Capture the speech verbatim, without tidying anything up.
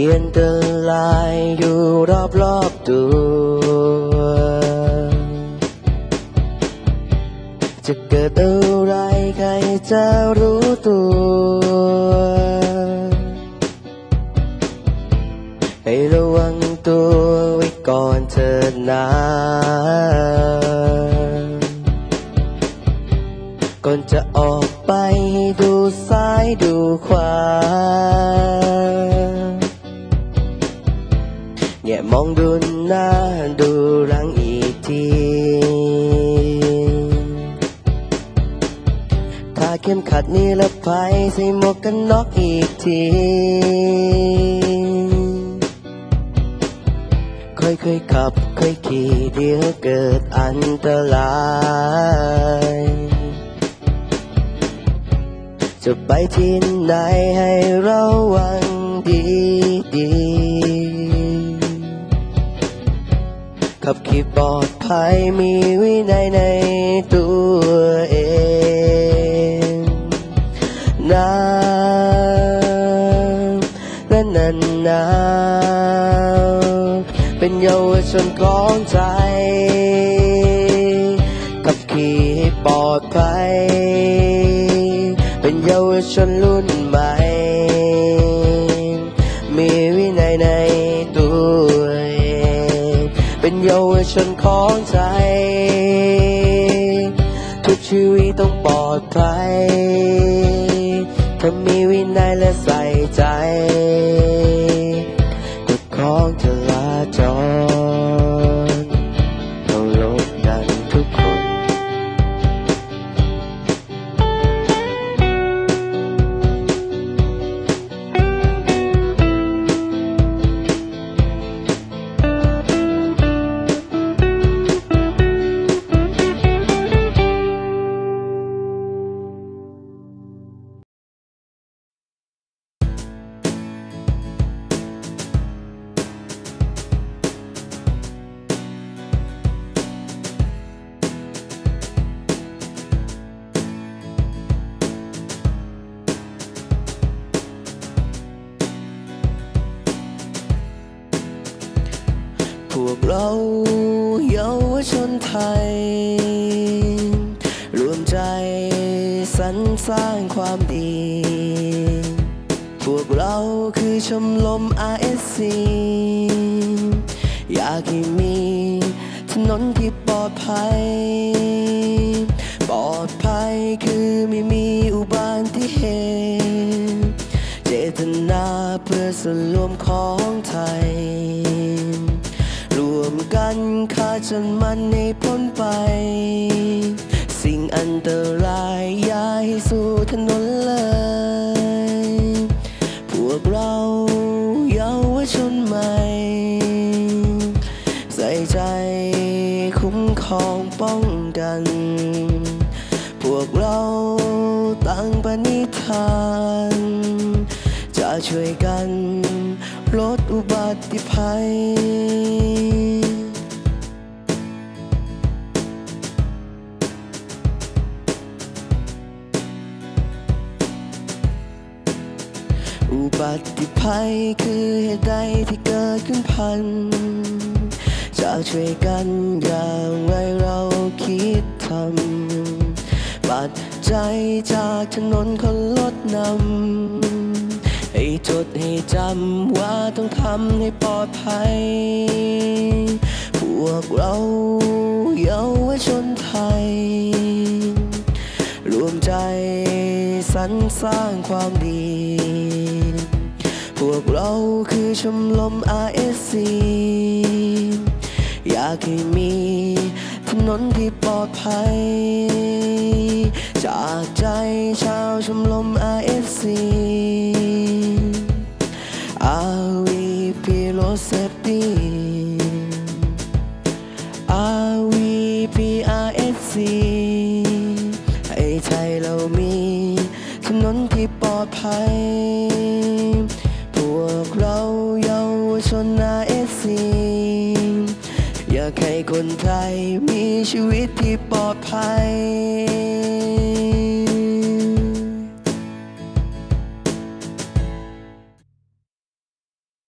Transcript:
อันตรายอยู่รอบรอบตัวจะเกิดอะไรใครจะรู้ตัวให้ระวังตัวไว้ก่อนเถิดนะก่อนจะออกไปดูซ้ายดูขวาเนี่ยมองดูหน้าดูหลังอีกทีถ้าเข้มขัดนิรภัยใส่หมวกกันน็อกอีกทีค่อยๆขับค่อยขี่เดี๋ยวเกิดอันตรายจะไปที่ไหนให้ระวังดีดีขับขี่ปลอดภัยมีวินัยในตัวเองนะและนานนาเป็นเยาวชนของใจขับขี่ให้ปลอดภัยเป็นเยาวชนรุ่นใหม่มีวินัยในตัวเองเป็นเยาวชนของใจทุกชีวิตต้องปลอดภัยถ้ามีวินัยและใส่ใจกฎของจราจรเคารพกันทุกคนพวกเราเยาวชนไทยรวมใจสรรสร้างความดีพวกเราคือชมรม อาร์ เอส ซี อยากให้มีถนนที่ปลอดภัยปลอดภัยคือไม่มีอุบัติเหตุเจตนาเพื่อส่วนรวมของไทยรวมกันฆ่าจนมันให้พ้นไปสิ่งอันตรายอย่าให้สู่ถนนเลยพวกเราเยาวชนใหม่ใส่ใจคุ้มครองป้องกันพวกเราตั้งปณิธานจะช่วยกันลดอุบัติภัยอุบัติภัยคือเหตุใดที่เกิดขึ้นพันจะช่วยกันอย่างไรเราคิดทำปัจจัยจากถนนคนลดนำให้จดให้จำว่าต้องทำให้ปลอดภัยพวกเราเยาวชนไทยรวมใจสรรสร้างความดีพวกเราคือชมรม อาร์ เอส ซี อยากให้มีถนนที่ปลอดภัยจากใจชาวชมรม อาร์ เอส ซี อาร์ วี พี Road Safety อาร์ วี พี อาร์ เอส ซี ให้ไทยเรามีถนนที่ปลอดภัยพวกเราเยาวชน อาร์ เอส ซี อยากให้คนไทยมีชีวิตที่ปลอดภัย